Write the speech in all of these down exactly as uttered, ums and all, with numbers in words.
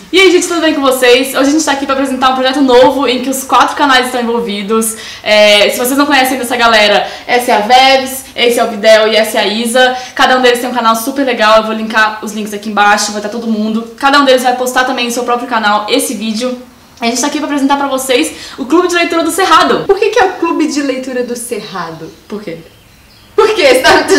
E aí, gente, tudo bem com vocês? Hoje a gente tá aqui pra apresentar um projeto novo em que os quatro canais estão envolvidos. É, se vocês não conhecem dessa galera, essa é a Vebs, esse é o Videl e essa é a Isa. Cada um deles tem um canal super legal, eu vou linkar os links aqui embaixo, vai estar todo mundo. Cada um deles vai postar também em seu próprio canal esse vídeo. A gente tá aqui pra apresentar pra vocês o Clube de Leitura do Cerrado. Por que que é o Clube de Leitura do Cerrado? Por quê? Por quê? Você tá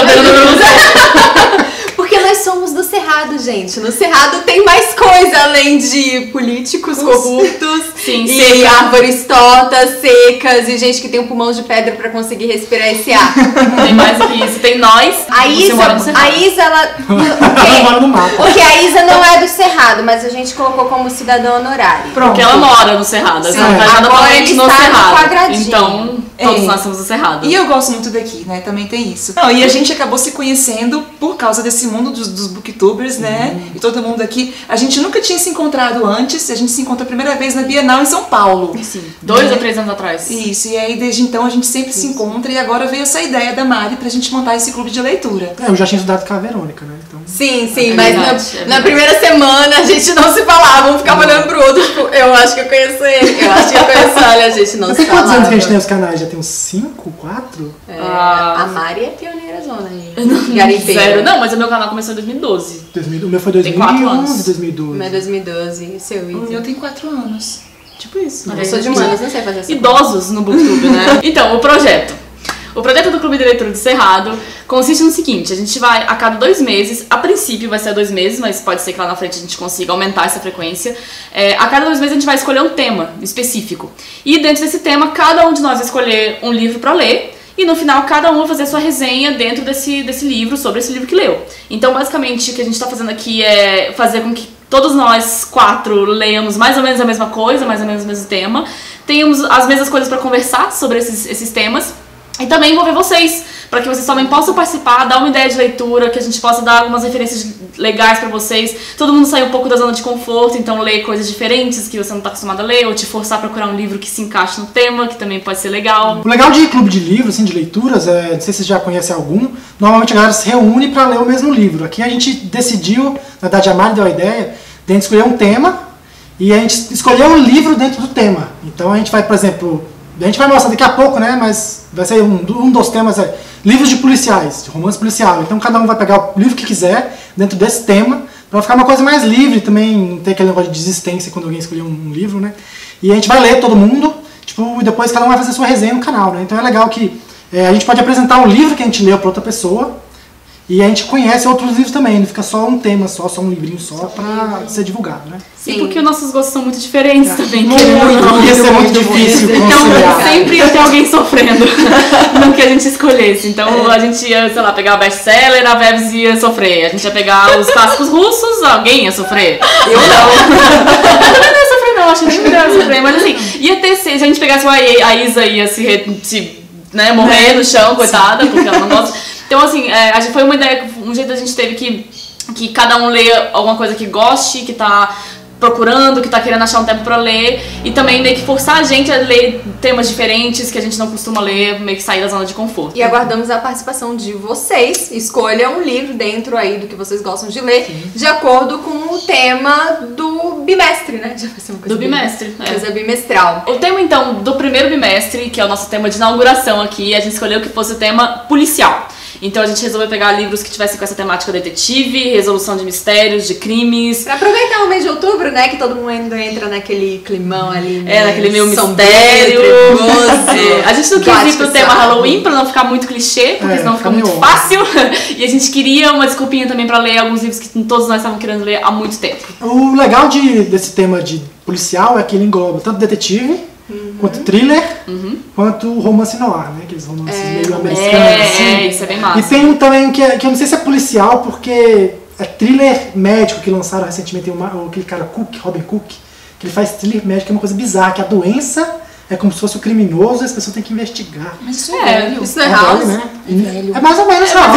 jogando? Porque nós somos do Cerrado, gente. No Cerrado tem mais coisa além de políticos corruptos Sim, e seca. árvores tortas, secas e gente que tem um pulmão de pedra pra conseguir respirar esse ar. Tem mais do que isso, tem nós. A você Isa, mora no Cerrado. a Isa, ela... Ela mora no mapa. Porque a Isa não é do Cerrado, mas a gente colocou como cidadã honorário. Porque ela mora no Cerrado, ela não faz nada Agora pra gente ele no está no Cerrado. quadradinho. Então, todos É. nós somos do Cerrado. E eu gosto muito daqui, né? Também tem isso. Não, e a gente acabou se conhecendo por causa desse mundo dos, dos booktubers, né? E todo mundo aqui. A gente nunca tinha se encontrado antes. A gente se encontrou a primeira vez na Bienal em São Paulo. Sim, dois Né? ou três anos atrás. Isso, e aí desde então a gente sempre se encontra. E agora veio essa ideia da Mari pra gente montar esse clube de leitura. É, eu já tinha estudado com a Verônica, né? Então... Sim, sim, É mas verdade, na, é na verdade. primeira semana a gente não se falava, um ficava olhando pro outro, tipo, eu acho que eu conheço ele, eu acho que eu conheço ele, a gente não Mas se tem quantos falava. anos que a gente tem os canais? Já tem uns cinco, quatro? É, Ah. a Mari é pioneira zona aí. Garimpeira. Zero. Não, mas o meu canal começou em dois mil e doze. dois mil, o meu foi Tem quatro anos. dois mil e onze, dois mil e doze. Mas dois mil e doze, e seu O Isa? meu tem quatro anos. Tipo isso. Eu sou de humanas, não sei fazer essa Idosos no Booktube, né? Então, o projeto. O projeto do Clube de Leitura do Cerrado consiste no seguinte, a gente vai a cada dois meses, a princípio vai ser a dois meses, mas pode ser que lá na frente a gente consiga aumentar essa frequência. É, a cada dois meses a gente vai escolher um tema específico. E dentro desse tema, cada um de nós vai escolher um livro para ler. E no final, cada um vai fazer a sua resenha dentro desse, desse livro, sobre esse livro que leu. Então, basicamente, o que a gente tá fazendo aqui é fazer com que todos nós quatro leiamos mais ou menos a mesma coisa, mais ou menos o mesmo tema. Tenhamos as mesmas coisas para conversar sobre esses, esses temas. E também envolver vocês, para que vocês também possam participar, dar uma ideia de leitura, que a gente possa dar algumas referências legais para vocês. Todo mundo sair um pouco da zona de conforto, então ler coisas diferentes que você não está acostumado a ler, ou te forçar a procurar um livro que se encaixe no tema, que também pode ser legal. O legal de clube de livros, assim, de leituras, é, não sei se vocês já conhecem algum, normalmente a galera se reúne para ler o mesmo livro. Aqui a gente decidiu, na verdade a Mari deu a ideia, de a gente escolher um tema e a gente escolheu um livro dentro do tema. Então a gente vai, por exemplo, a gente vai mostrar daqui a pouco, né, mas vai ser um, um dos temas é livros de policiais, de romance policial. Então cada um vai pegar o livro que quiser dentro desse tema, para ficar uma coisa mais livre também, não ter aquele negócio de desistência quando alguém escolher um, um livro, né. E a gente vai ler todo mundo, tipo, e depois cada um vai fazer sua resenha no canal, né. Então é legal que é, a gente pode apresentar um livro que a gente leu para outra pessoa, e a gente conhece outros livros também, não fica só um tema só, só um livrinho só, só para ser divulgado, né. E porque os nossos gostos são muito diferentes também. Muito, querendo. ia ser muito difícil conciliar. Então sempre ia ter alguém sofrendo no que a gente escolhesse. Então a gente ia, sei lá, pegar o best-seller, a Vebs ia sofrer. A gente ia pegar os clássicos russos, alguém ia sofrer. Eu não. Eu também não ia sofrer não, acho que nem ia sofrer. Mas assim, ia ter, se a gente pegasse a Isa ia se, re- se né, morrer no chão, coitada, porque ela não gosta. Então assim, é, a gente, foi uma ideia, um jeito a gente teve que, que cada um leia alguma coisa que goste, que tá procurando, que tá querendo achar um tempo pra ler, e também meio que forçar a gente a ler temas diferentes que a gente não costuma ler, meio que sair da zona de conforto. E aguardamos a participação de vocês. Escolha um livro dentro aí do que vocês gostam de ler, Sim. de acordo com o tema do bimestre, né? Já vai ser uma coisa do bem, bimestre, é. Coisa bimestral. O tema, então, do primeiro bimestre, que é o nosso tema de inauguração aqui, a gente escolheu que fosse o tema policial. Então a gente resolveu pegar livros que tivessem com essa temática detetive, resolução de mistérios, de crimes. Pra aproveitar o mês de outubro, né? Que todo mundo entra naquele climão ali. É, naquele meio sombrio, mistério. trevoso. É, a gente não quis ir pro tema Halloween pra não ficar muito clichê, porque É, senão fica fica muito meio fácil. E a gente queria uma desculpinha também pra ler alguns livros que todos nós estávamos querendo ler há muito tempo. O legal de, desse tema de policial é que ele engloba tanto detetive, Uhum. quanto thriller, uhum. quanto romance noir, né? Aqueles romances é, meio americanos. É, assim. é, isso é bem massa. E tem um também que, é, que eu não sei se é policial, porque é thriller médico que lançaram recentemente, tem uma, aquele cara Cook, Robin Cook, que ele faz thriller médico, que é uma coisa bizarra, que a doença é como se fosse o criminoso e as pessoas têm que investigar. Mas isso é, é velho. Isso não é, é House? velho, né? É velho. É mais ou menos é, House.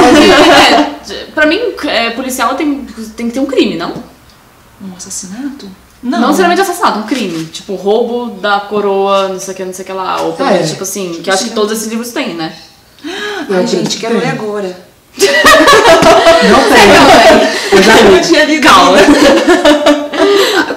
É, pra mim, é, policial tem, tem que ter um crime, não? Um assassinato? Não, não necessariamente assassinato, um crime. Tipo, roubo da coroa, não sei o que, não sei o que lá. Ou pelo menos, é. tipo assim, que eu acho que todos esses livros têm, né? Ai, gente, quero ler agora. Não tem. Eu já Eu li. não tinha lido. Calma.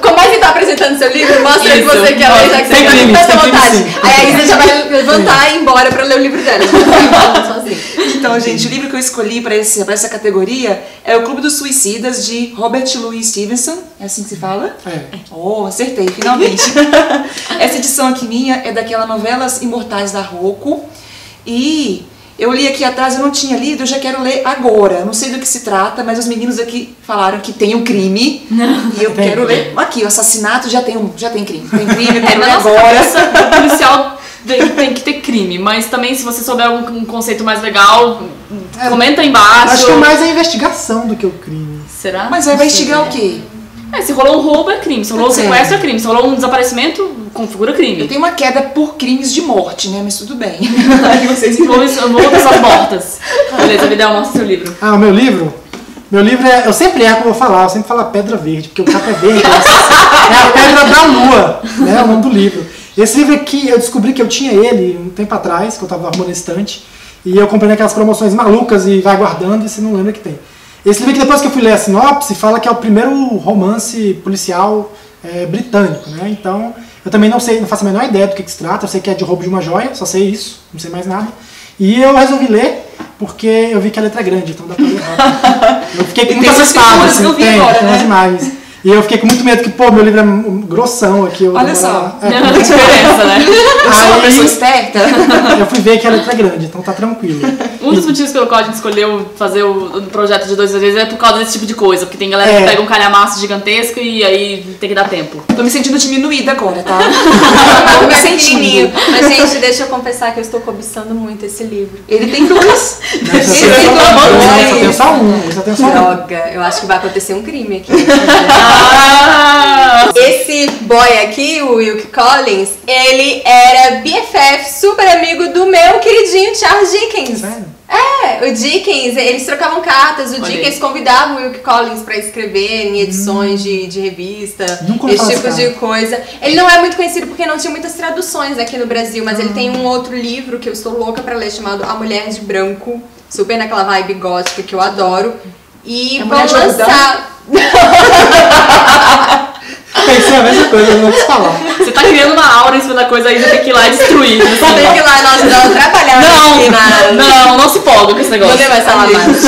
no seu livro? Mostra que Isso, você quer ler, já que você tem tá com crime, tanta tem crime, vontade. sim. Aí a Isa já vai levantar e ir embora pra ler o livro dela. Sozinha. Então, gente, o livro que eu escolhi para essa categoria é O Clube dos Suicidas, de Robert Louis Stevenson. É assim que se fala? É. Oh, acertei, finalmente. Essa edição aqui minha é daquela Novelas Imortais da Rocco. E eu li aqui atrás, eu não tinha lido, eu já quero ler agora. Não sei do que se trata, mas os meninos aqui falaram que tem um crime. Não. E eu Tem. quero ler. Aqui, o assassinato já tem, um, já tem crime. Tem crime, eu É, quero na ler nossa agora. cabeça, o policial tem, tem que ter crime, mas também se você souber algum um conceito mais legal, É, comenta aí embaixo. Acho que é mais a investigação do que o crime. Será? Mas vai investigar o quê? É, se rolou um roubo é crime, se rolou um Pois é. sequestro é crime, se rolou um desaparecimento, configura crime. Eu tenho uma queda por crimes de morte, né? Mas tudo bem. Aí vocês Vou vou pessoas mortas. Beleza, Vidal, mostra seu livro. Ah, o meu livro? Meu livro é. Eu sempre erro como eu vou falar, eu sempre falo a Pedra Verde, porque o capa é verde. É a Pedra da Lua, né? É o nome do livro. Esse livro aqui, eu descobri que eu tinha ele um tempo atrás, que eu tava arrumando na estante, e eu comprei naquelas promoções malucas e vai guardando e você não lembra que tem. Esse livro aqui, depois que eu fui ler a sinopse, fala que é o primeiro romance policial é, britânico, né? Então, eu também não sei, não faço a menor ideia do que, que se trata, eu sei que é de roubo de uma joia, só sei isso, não sei mais nada. E eu resolvi ler, porque eu vi que a letra é grande, então dá pra ler rápido. Eu fiquei com E muito tem umas assustado, figuras assim, que eu vi tem, agora, tem umas né? imagens. E eu fiquei com muito medo que, pô, meu livro é grossão aqui. Eu Olha vou só. lá- é, Não, diferença, né? Eu sou uma Aí- pessoa esperta. eu fui ver que a letra é grande, então tá tranquilo. Um dos motivos pelo qual a gente escolheu fazer o, o projeto de dois vezes é por causa desse tipo de coisa, porque tem galera É. que pega um calhamaço gigantesco e aí tem que dar tempo. Tô me sentindo diminuída agora, tá? Tô Tô me me sentindo. sentindo. Mas, gente, deixa eu confessar que eu estou cobiçando muito esse livro. Ele tem dois. Não, esse Ele aqui tem eu só dois. tenho- eu só tenho só um, eu só tenho só um. Droga, eu acho que vai acontecer um crime aqui. Ah! Esse boy aqui, o Wilkie Collins, ele era B F F, super amigo do meu queridinho Charles Dickens. Sério? É, o Dickens, eles trocavam cartas, o Olha Dickens aí. convidava o Wilkie Collins pra escrever em edições de, de revista, Nunca ouvi esse falar tipo desse de coisa. Ele não é muito conhecido porque não tinha muitas traduções aqui no Brasil, mas ele tem um outro livro que eu estou louca pra ler, chamado A Mulher de Branco, super naquela vibe gótica que eu adoro. E A vão Mulher de Algodão? lançar... Pensei a mesma coisa, eu não quis falar. Você tá criando uma aura em cima da coisa aí, você tem que ir lá e destruir. Assim, Tem ó. que ir lá, nós dar uma trabalhada aqui na... Não, não, não se empolga com esse negócio. Você vai falar mais.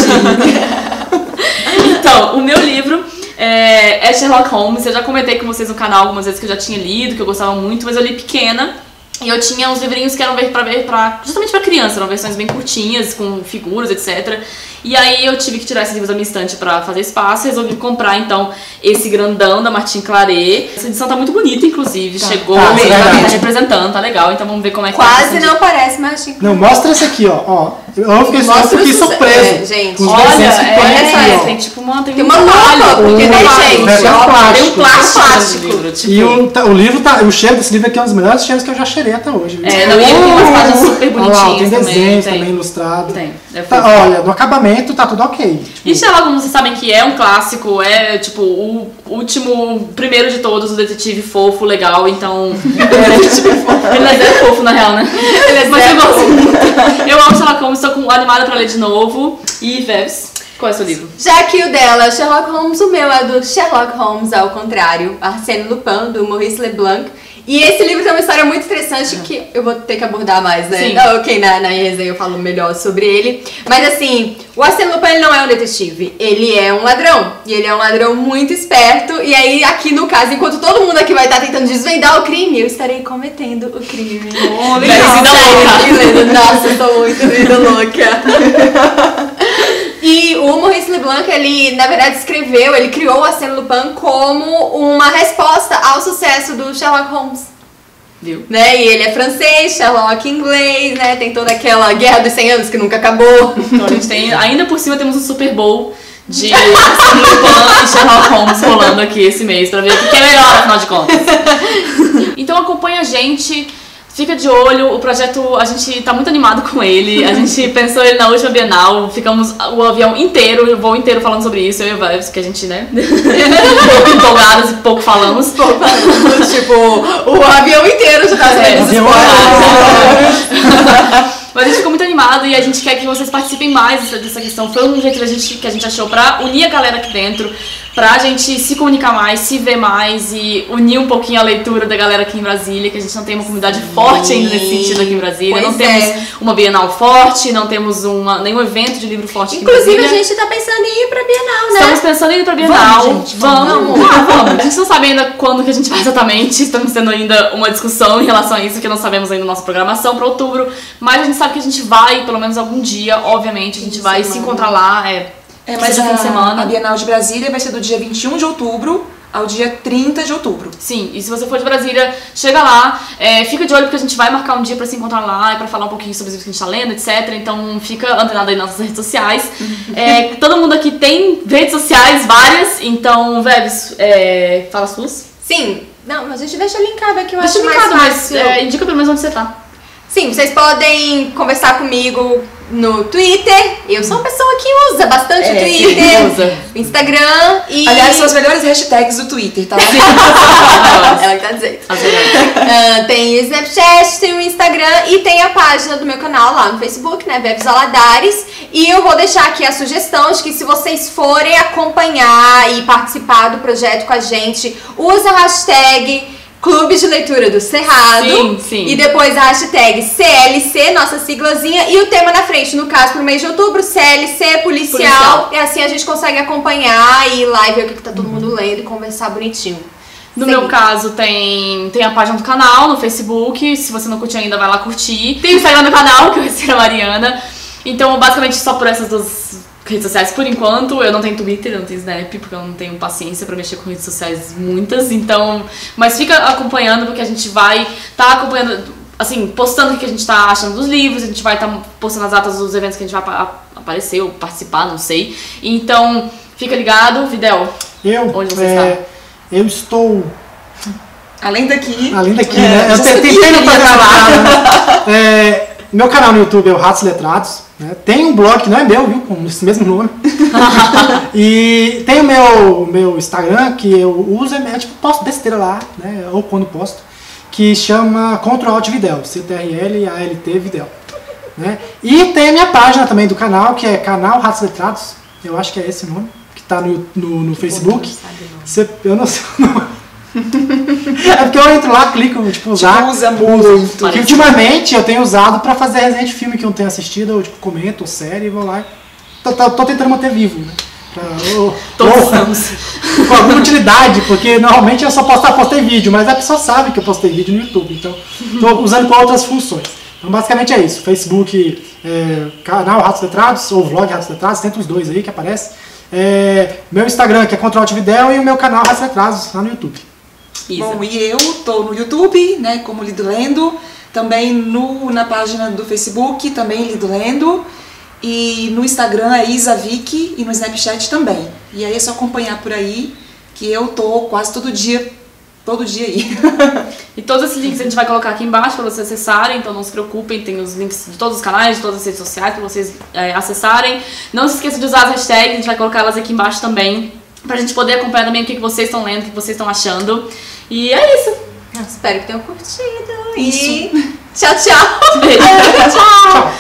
Então, o meu livro é, é Sherlock Holmes. Eu já comentei com vocês no canal algumas vezes que eu já tinha lido, que eu gostava muito, mas eu li pequena. E eu tinha uns livrinhos que eram ver pra ver pra, justamente pra criança, eram versões bem curtinhas, com figuras, etcétera. E aí eu tive que tirar esses livros da minha estante pra fazer espaço, resolvi comprar então esse grandão da Martin Claret. Essa edição tá muito bonita, inclusive. Chegou, tá, mesmo, é tá verdade. representando, tá legal. Então vamos ver como é que tá Quase essa não parece, mas acho que... Não, mostra esse aqui, ó. ó. Eu fiquei, eu Mostra fiquei o suce- surpreso. é, gente. com os Olha, desenhos que tem é, aqui, ó. tem tipo uma, tem Tem um uma trabalho, lupa, porque, um né, trabalho. gente? Vai ser um Ó, plástico. Tem um plástico, Plástico. no livro, tipo, E o, tá- o livro tá. O cheiro desse livro aqui é um dos melhores cheiros que eu já cheirei até hoje. viu? É, não, e ele tem umas páginas super Olha lá, tem bonitinhas desenhos também. também, Tem. ilustrado. Tem, é Tá, fofo. olha, no acabamento tá tudo ok. Tipo, E Sherlock, como vocês sabem que é um clássico, é tipo o último, primeiro de todos, o detetive fofo, legal, então. É, detetive fofo. Ele é zero fofo, na real, né? Ele é Mas zero eu gosto muito. Eu amo Sherlock Holmes, estou com- animada pra ler de novo. E, Vebs, qual é o seu livro? Já que o dela é Sherlock Holmes, o meu é do Sherlock Holmes ao contrário, Arsène Lupin, do Maurice Leblanc. E esse livro tem uma história muito interessante que eu vou ter que abordar mais, né? Sim. Não, ok, na, na resenha eu falo melhor sobre ele. Mas assim, o Arsène Lupin ele não é um detetive, ele é um ladrão. E ele é um ladrão muito esperto. E aí, aqui no caso, enquanto todo mundo aqui vai estar tentando desvendar o crime, eu estarei cometendo o crime. Oh, Legal, vida louca. que lindo. Nossa, eu tô muito vida louca. E o Maurice Leblanc, ele, na verdade, escreveu, ele criou o Arsène Lupin como uma resposta ao sucesso do Sherlock Holmes. Viu? Né? E ele é francês, Sherlock inglês, né? Tem toda aquela guerra dos cem anos que nunca acabou. Então a gente tem, ainda por cima temos um Super Bowl de Arsène Lupin e Sherlock Holmes rolando aqui esse mês pra ver o que é melhor, afinal de contas. Então acompanha a gente, fica de olho, o projeto, a gente tá muito animado com ele, a gente pensou ele na última Bienal, ficamos o avião inteiro, o voo inteiro falando sobre isso, eu e o Vibes, que a gente, né, pouco empolgadas e pouco falamos. Tipo, o avião inteiro já tá É, sendo avião spoilers. Mas a gente ficou muito animado e a gente quer que vocês participem mais dessa, dessa questão. Foi um jeito que a gente, que a gente achou pra unir a galera aqui dentro, pra gente se comunicar mais, se ver mais e unir um pouquinho a leitura da galera aqui em Brasília, que a gente não tem uma comunidade forte ainda nesse sentido aqui em Brasília. Pois não temos é. uma Bienal forte, não temos uma, nenhum evento de livro forte aqui Inclusive, em Brasília. a gente tá pensando em ir pra Bienal, né? Estamos pensando em ir pra Bienal. Vamos, gente, vamos. vamos. Ah, vamos. A gente não sabe ainda quando que a gente vai exatamente. Estamos tendo ainda uma discussão em relação a isso, que não sabemos ainda a nossa programação para outubro. Mas a gente sabe que a gente vai, pelo menos algum dia, obviamente, a gente Fim de vai semana. se encontrar lá. É, É, mas seja a, fim de semana. a Bienal de Brasília vai ser do dia vinte e um de outubro ao dia trinta de outubro. Sim, e se você for de Brasília, chega lá, é, fica de olho porque a gente vai marcar um dia pra se encontrar lá e pra falar um pouquinho sobre os livros que a gente tá lendo, etcétera. Então fica antenado aí nas nossas redes sociais. É, todo mundo aqui tem redes sociais, várias, então, Vebs, é, fala as suas. Sim. Não, mas a gente deixa linkado aqui, eu Deixa acho mais linkado, mas fácil. é, indica pelo menos onde você tá. Sim, vocês podem conversar comigo no Twitter. Eu sou uma pessoa que usa bastante É, o Twitter, sim, usa. o Instagram e... Aliás, são as melhores hashtags do Twitter, tá? Ela que tá dizendo. As melhores. Ah, tem o Snapchat, tem o Instagram e tem a página do meu canal lá no Facebook, né, Vebs Valadares. E eu vou deixar aqui a sugestão de que se vocês forem acompanhar e participar do projeto com a gente, usa a hashtag Clube de Leitura do Cerrado. Sim, sim. E depois a hashtag C L C, nossa siglazinha, e o tema na frente, no caso, pro mês de outubro, C L C, policial. Policial. E assim a gente consegue acompanhar e ir lá e ver o que, que tá todo mundo lendo e conversar bonitinho. No Sim. meu caso, tem, tem a página do canal no Facebook. Se você não curte ainda, vai lá curtir. Tem o Instagram do canal, que vai ser a Mariana. Então, basicamente, só por essas duas redes sociais por enquanto. Eu não tenho Twitter, eu não tenho Snap, porque eu não tenho paciência pra mexer com redes sociais muitas. Então, mas fica acompanhando, porque a gente vai tá acompanhando, assim, postando o que a gente tá achando dos livros. A gente vai estar tá postando as datas dos eventos que a gente vai apa- aparecer ou participar, não sei. Então, fica ligado. Videl, Eu, onde você é, está? eu estou, Além daqui. além daqui, É, né? Eu já te- sabia tentei que não ia fazer essa falar. piada, né? É, meu canal no YouTube é o Ratos Letrados. Né? Tem um blog que não é meu, viu? Com esse mesmo nome. E tem o meu, meu Instagram, que eu uso, é tipo, posto besteira lá, né? Ou quando posto, que chama Ctrl Alt Videl, C T R L A L T Videl. Né? E tem a minha página também do canal, que é Canal Ratos Letrados, eu acho que é esse o nome, que tá no, no, no Facebook. Você, eu não sei o nome. É porque eu entro lá, clico, tipo, usar. Tipo, usa muito. Que ultimamente eu tenho usado pra fazer resenha de filme que eu não tenho assistido, eu tipo, comento, série, e vou lá. Tô, tô, tô tentando manter vivo, né? Pra, ou, Todos ou- estamos. com alguma utilidade, porque normalmente eu só posto, postei vídeo, mas a pessoa sabe que eu postei vídeo no YouTube, então tô usando com outras funções. Então basicamente é isso, Facebook, é, canal Ratos Letrados, ou vlog Ratos Letrados, tenta os dois aí que aparece. É, meu Instagram que é Ctrl Alt Videl e o meu canal Ratos Letrados lá no YouTube. Isa. Bom, e eu tô no YouTube, né, como Lido Lendo, também no, na página do Facebook, também Lido Lendo, e no Instagram é Isa Vicky e no Snapchat também. E aí é só acompanhar por aí, que eu tô quase todo dia, todo dia aí. E todos esses links a gente vai colocar aqui embaixo para vocês acessarem, então não se preocupem, tem os links de todos os canais, de todas as redes sociais para vocês é, acessarem. Não se esqueça de usar as hashtags, a gente vai colocar elas aqui embaixo também, pra gente poder acompanhar também o que que vocês estão lendo, o que vocês estão achando. E é isso. Espero que tenham curtido. Isso. E tchau, tchau. Beijo. Tchau.